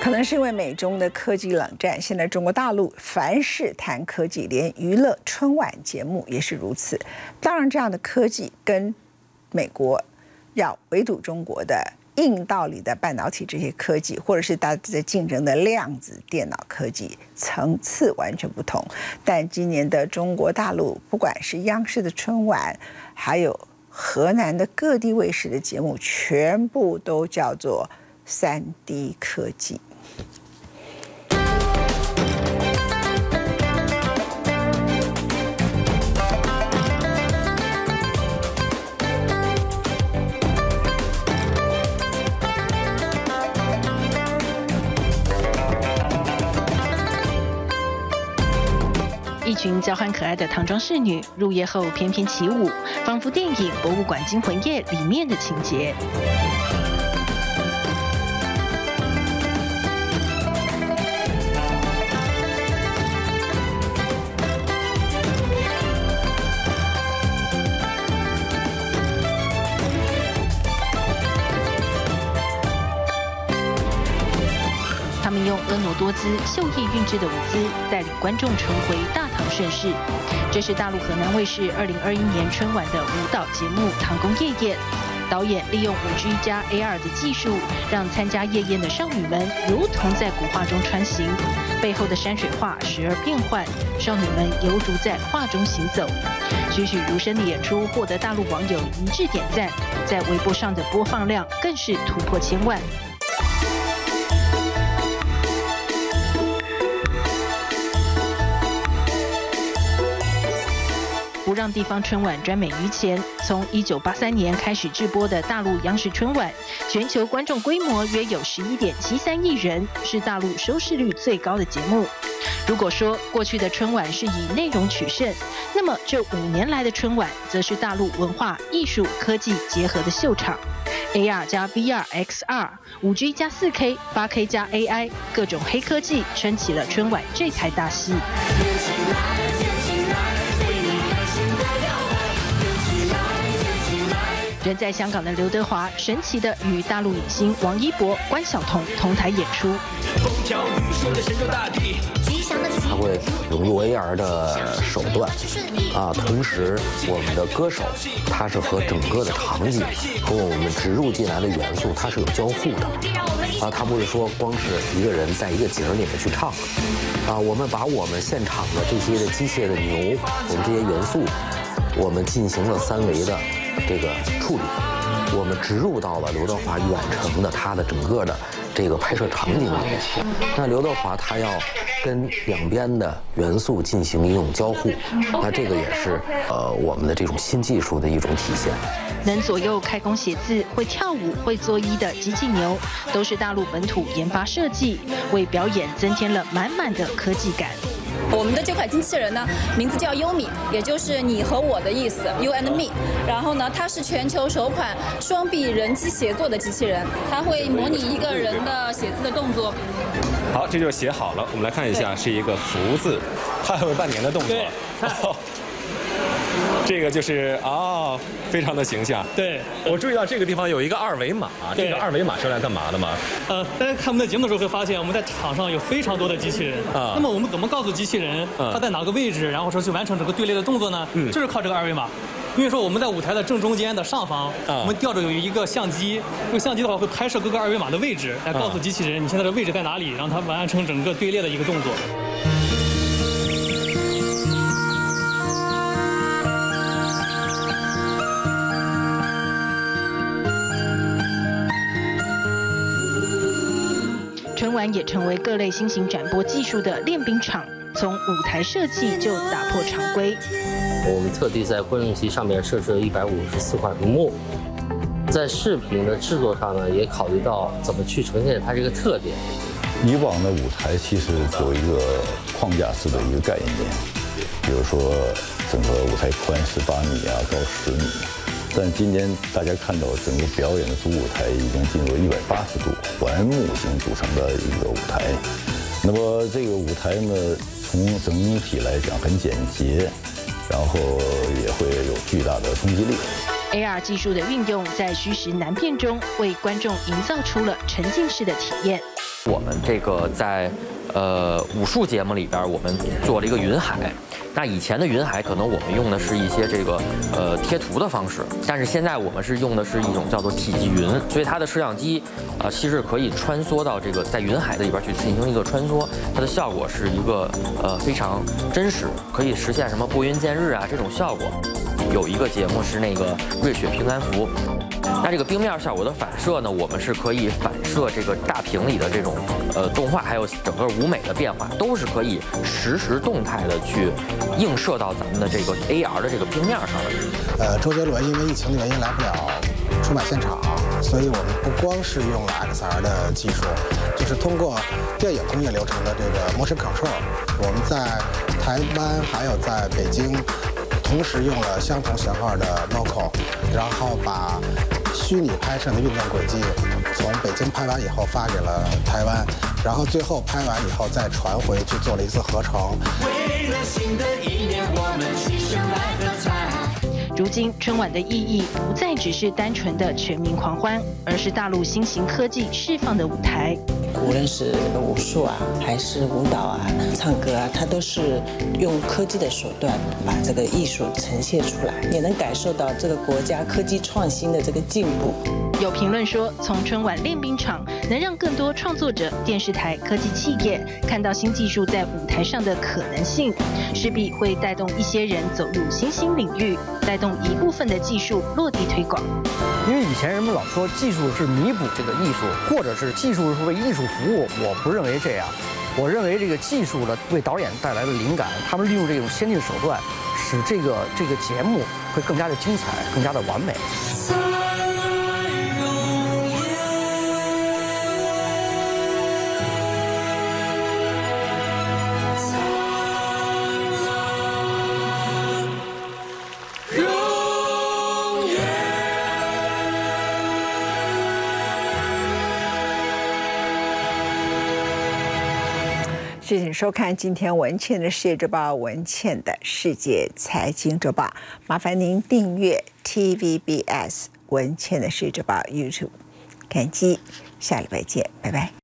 可能是因为美中的科技冷战，现在中国大陆凡事谈科技，连娱乐春晚节目也是如此。当然，这样的科技跟美国要围堵中国的硬道理的半导体这些科技，或者是大家在竞争的量子电脑科技，层次完全不同。但今年的中国大陆，不管是央视的春晚，还有河南的各地卫视的节目，全部都叫做3D 科技。 一群娇憨可爱的唐装侍女入夜后翩翩起舞，仿佛电影《博物馆惊魂夜》里面的情节。他们用婀娜多姿、秀逸韵致的舞姿，带领观众重回大唐盛世。这是大陆河南卫视2021年春晚的舞蹈节目《唐宫夜宴》。导演利用5G 加 AR 的技术，让参加夜宴的少女们如同在古画中穿行，背后的山水画时而变换，少女们犹如在画中行走。栩栩如生的演出获得大陆网友一致点赞，在微博上的播放量更是突破1000万。不让地方春晚专美于前。从1983年开始制播的大陆央视春晚，全球观众规模约有11.73亿人，是大陆收视率最高的节目。如果说过去的春晚是以内容取胜，那么这5年来的春晚，则是大陆文化、艺术、科技结合的秀场。AR 加 VR、XR、5G 加4K、8K 加 AI， 各种黑科技撑起了春晚这台大戏。人在香港的刘德华，神奇的与大陆影星王一博、关晓彤同台演出。 他会融入 AR 的手段同时我们的歌手他是和整个的场景和我们植入进来的元素它是有交互的他不是说光是一个人在一个景里面去唱我们把我们现场的这些的机械的牛，我们这些元素，我们进行了3维的这个处理，我们植入到了刘德华远程的他的整个的这个拍摄场景里面。那刘德华他要跟两边的元素进行一种交互，那这个也是我们的这种新技术的一种体现。 能左右开工写字、会跳舞、会作揖的机器牛，都是大陆本土研发设计，为表演增添了满满的科技感。 我们的这款机器人呢，名字叫优米，也就是你和我的意思 ，You and me。然后呢，它是全球首款双臂人机协作的机器人，它会模拟一个人的写字的动作。 好，这就写好了。我们来看一下，是一个福字，它还有半年的动作。这个就是非常的形象。 对， 我注意到这个地方有一个2维码，这个2维码是来干嘛的吗？ 大家看我们的节目的时候会发现，我们在场上有非常多的机器人那么我们怎么告诉机器人它在哪个位置，然后说去完成整个队列的动作呢？就是靠这个2维码。因为说我们在舞台的正中间的上方，我们吊着有一个相机，这个相机的话会拍摄各个2维码的位置，来告诉机器人你现在的位置在哪里，让它完成整个队列的一个动作。 春晚也成为各类新型展播技术的练兵场，从舞台设计就打破常规。 我们特地在观众席上面设置了154块屏幕，在视频的制作上呢，也考虑到怎么去呈现它这个特点。 以往的舞台其实有一个框架式的一个概念，比如说整个舞台宽18米高10米。但今天大家看到整个表演的主舞台已经进入180度环幕型组成的一个舞台，那么这个舞台呢，从整体来讲很简洁，然后也会有巨大的冲击力。 AR 技术的运用，在虚实难辨中，为观众营造出了沉浸式的体验。 我们这个在武术节目里边，我们做了一个云海。那以前的云海可能我们用的是一些这个贴图的方式，但是现在我们是用的是一种叫做体积云，所以它的摄像机其实可以穿梭到这个在云海的里边去进行一个穿梭，它的效果是一个非常真实，可以实现什么拨云见日啊这种效果。有一个节目是那个瑞雪平安符。那这个冰面效果的反射呢，我们是可以反射这个大屏里的这种动画，还有整个舞美的变化，都是可以实时动态的去映射到咱们的这个 AR 的这个冰面上的。 周杰伦因为疫情的原因来不了出版现场，所以我们不光是用了 XR 的技术，就是通过电影工业流程的这个 motion control， 我们在台湾还有在北京同时用了相同型号的 Moco， 然后把虚拟拍摄的运动轨迹从北京拍完以后发给了台湾，然后最后拍完以后再传回去做了一次合成。为了新的一年，我们齐声来喝彩。 如今春晚的意义不再只是单纯的全民狂欢，而是大陆新型科技释放的舞台。 无论是武术啊，还是舞蹈啊、唱歌啊，它都是用科技的手段把这个艺术呈现出来，也能感受到这个国家科技创新的这个进步。 有评论说，从春晚练兵场能让更多创作者、电视台、科技企业看到新技术在舞台上的可能性，势必会带动一些人走入新兴领域，带动一部分的技术落地推广。 因为以前人们老说技术是弥补这个艺术，或者是技术是为艺术服务，我不认为这样。我认为这个技术呢，为导演带来的灵感，他们利用这种先进手段，使这个节目会更加的精彩，更加的完美。 谢谢收看今天文茜的世界周报，文茜的世界财经周报。麻烦您订阅 TVBS 文茜的世界周报 YouTube， 感激，下礼拜见，拜拜。